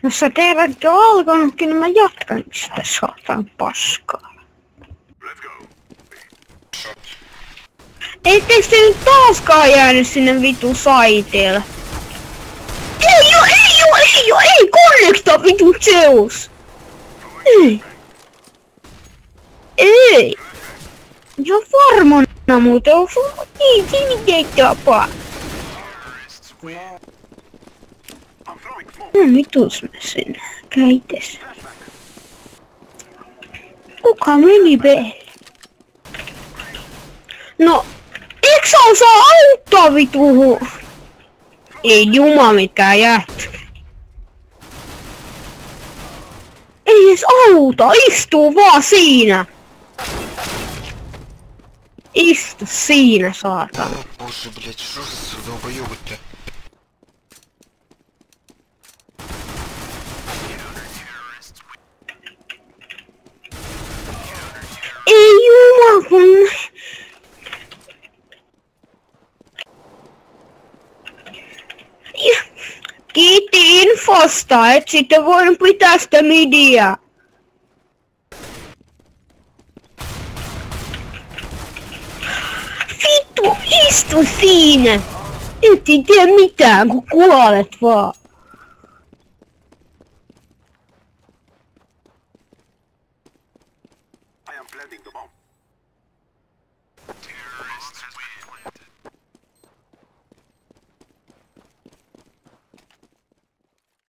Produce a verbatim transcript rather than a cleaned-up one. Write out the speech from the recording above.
Jos sä teidät jo alkanutkin, niin mä jatkan sitä saatan paskaa. Etteikö te nyt taaskaan jäänyt sinne vitu saiteelle? Ei oo, ei oo, ei oo, ei connecta vitu Zeus! Ei! Ei! Ja varmana muuten on sun niin tapa. No vitus mä sinne. Käites. Kuka meni peli? No, eikö sä osaa auttaa vituhu? Ei juma mikään jätkä. Ei edes auta, istuu vaan siinä. Istu siinä, saatana. Боже, блять, что за долбоёбы-то? Ei jumala kun... Kiitti infosta, et sitten voinut pitää sitä midiaa. Vittu, istu siinä! Et tee mitään, kun kuolet vaan. I am planting the bomb.